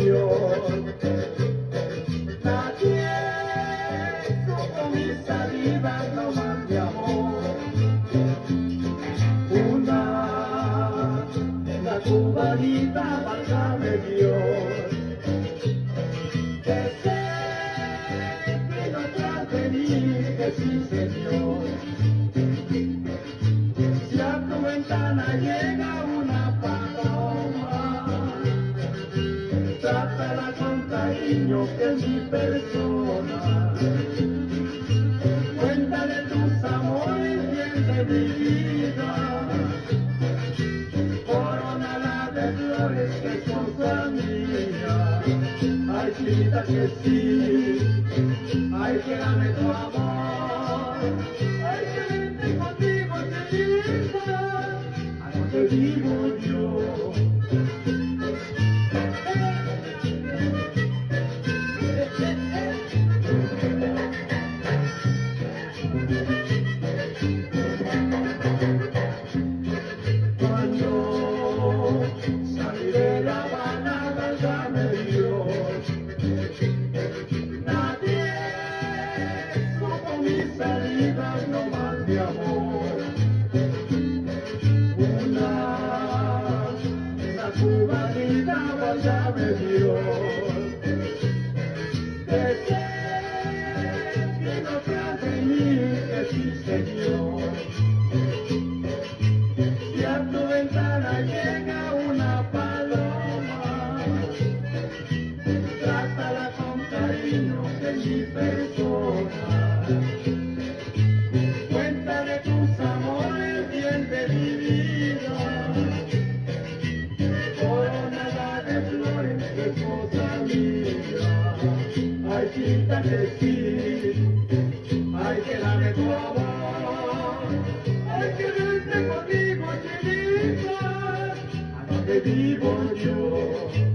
Dios. Nadie supo mi salida, no más de amor. Una cubanita, válgame Dios. Que sé que no trate ni que sí, Señor. Si a tu ventana llega una paloma, trátala con cariño, que es mi persona. Cuéntale tus amores, bien de mi vida. Corónala de flores, que es cosa mía. Ay, chiquita, que sí. Ay, que dame tu amor. Ay, que vente conmigo, chiquita. A donde vivo yo. Cuando salí de La Habana, válgame Dios. Nadie supo mis salidas, no más de amor. Una cubanita, válgame Dios. Que sé que no trate ni que sí, Señor. Si a tu ventana llega una paloma, trátala con cariño, que es mi persona. Cuéntale tus amores, bien de mi vida. Coronada de flores, que es cosa mía. Ay, chiquita, que sí. Ay, que dame tu amor. Ay, que vente conmigo, chiquita. A donde vivo yo.